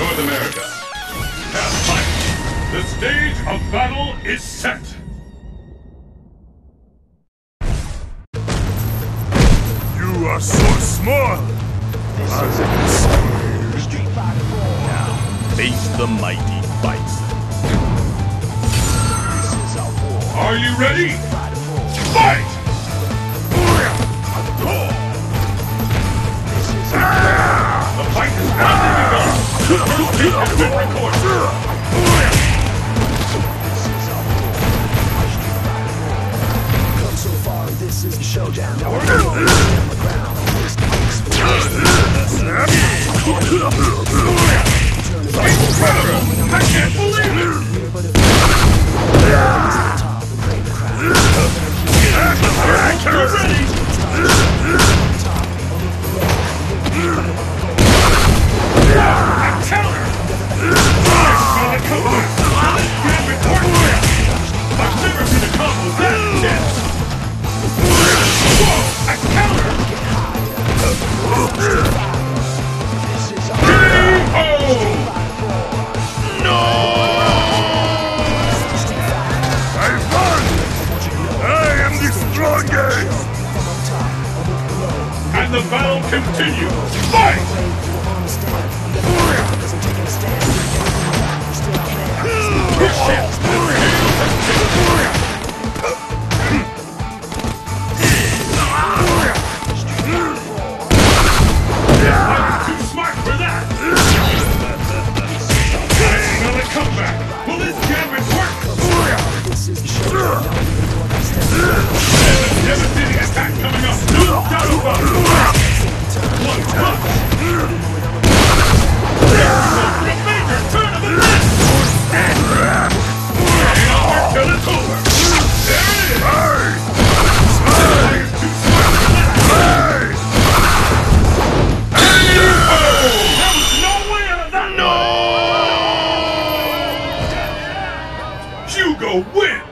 North America. Have fight. The stage of battle is set. You are so small! Now, face the mighty Bison. Are you ready? Fight! The fight is now begun! The first hit has been recorded! Come so far, this is the showdown. Now we're going on the ground. Incredible! I can't believe it! You're ready! Counter! Gonna come back! Grand report! I've never seen a combo that intense! Whoa! A counter! K.O. No! I won! I am the strongest! And the battle continues! Fight! His ship! Too smart for that! Hang on a comeback! Will this gambit work? There's a devastating attack coming up! No doubt about it! One punch! The major turn of events! Hang on till it's over! There it is! Too smart for that! There was no way out of that! No! Hugo wins!